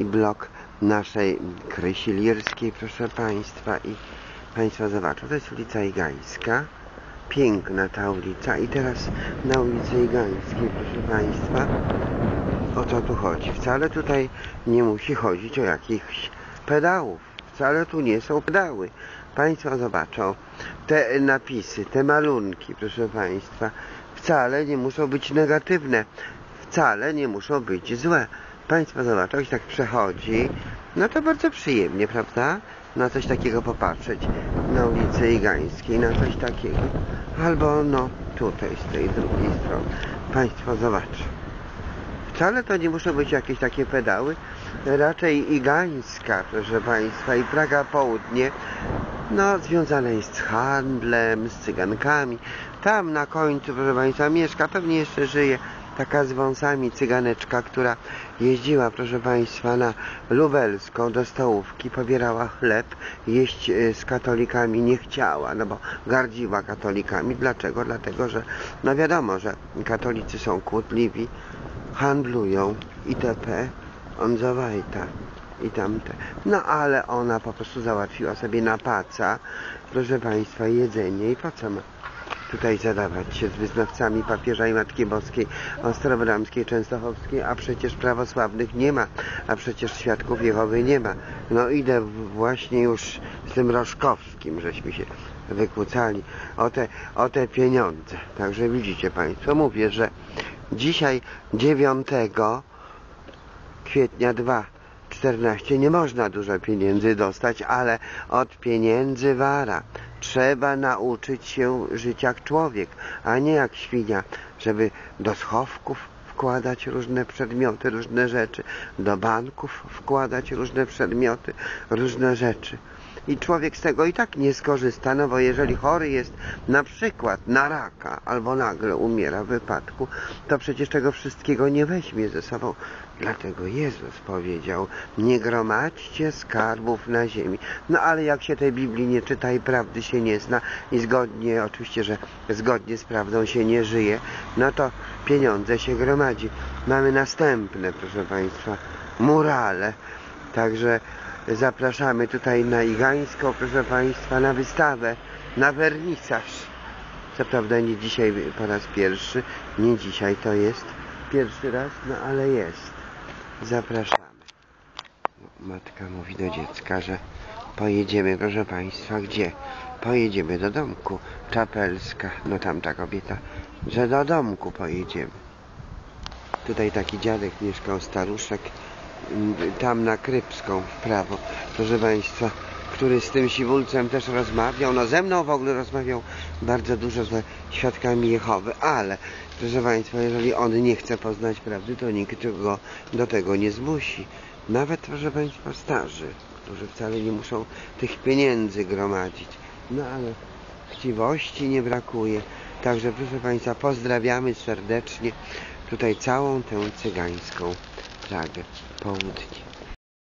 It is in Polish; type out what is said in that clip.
i blok naszej Krysi Lirskiej, proszę Państwa. I Państwo zobaczą, to jest ulica Igańska. Piękna ta ulica. I teraz na ulicy Igańskiej, proszę Państwa, o co tu chodzi? Wcale tutaj nie musi chodzić o jakichś pedałów. Wcale tu nie są pedały. Państwo zobaczą, te napisy, te malunki, proszę Państwa, wcale nie muszą być negatywne. Wcale nie muszą być złe. Państwo zobaczą, jak tak przechodzi, no to bardzo przyjemnie, prawda? Na coś takiego popatrzeć na ulicy Igańskiej, na coś takiego. Albo no tutaj, z tej drugiej strony. Państwo zobaczą. Wcale to nie muszą być jakieś takie pedały. Raczej Igańska, proszę Państwa, i Praga Południe, no związane jest z handlem, z cygankami. Tam na końcu, proszę Państwa, mieszka, pewnie jeszcze żyje, taka z wąsami cyganeczka, która jeździła, proszę Państwa, na Lubelską do stołówki, pobierała chleb, jeść z katolikami nie chciała, no bo gardziła katolikami. Dlaczego? Dlatego, że no wiadomo, że katolicy są kłótliwi, handlują itp. On zawajta i tamte. No ale ona po prostu załatwiła sobie na paca, proszę Państwa, jedzenie. I po co ma tutaj zadawać się z wyznawcami papieża i Matki Boskiej, Ostrobramskiej, Częstochowskiej, a przecież prawosławnych nie ma, a przecież Świadków Jehowy nie ma. No idę właśnie już z tym Roszkowskim, żeśmy się wykłócali o te pieniądze. Także widzicie Państwo, mówię, że dzisiaj 9 kwietnia 2014 nie można dużo pieniędzy dostać, ale od pieniędzy wara. Trzeba nauczyć się żyć jak człowiek, a nie jak świnia, żeby do schowków wkładać różne przedmioty, różne rzeczy, do banków wkładać różne przedmioty, różne rzeczy. I człowiek z tego i tak nie skorzysta, no bo jeżeli chory jest na przykład na raka albo nagle umiera w wypadku, to przecież tego wszystkiego nie weźmie ze sobą. Dlatego Jezus powiedział, nie gromadźcie skarbów na ziemi. No ale jak się tej Biblii nie czyta i prawdy się nie zna i zgodnie, oczywiście, że zgodnie z prawdą się nie żyje, no to pieniądze się gromadzi. Mamy następne, proszę Państwa, murale. Także zapraszamy tutaj na Igańską, proszę Państwa, na wystawę, na wernisaż. Co prawda nie dzisiaj po raz pierwszy, nie dzisiaj to jest pierwszy raz, no ale jest. Zapraszamy. Matka mówi do dziecka, że pojedziemy, proszę Państwa, gdzie? Pojedziemy do domku. Czapelska, no tamta kobieta, że do domku pojedziemy. Tutaj taki dziadek mieszkał, staruszek, tam na Krybską w prawo, proszę Państwa, który z tym siwulcem też rozmawiał, no ze mną w ogóle rozmawiał bardzo dużo ze Świadkami Jehowy, ale proszę Państwa, jeżeli on nie chce poznać prawdy, to nikt go do tego nie zmusi. Nawet, proszę Państwa, starzy, którzy wcale nie muszą tych pieniędzy gromadzić, no ale chciwości nie brakuje. Także proszę Państwa, pozdrawiamy serdecznie tutaj całą tę cygańską Pragę Południe.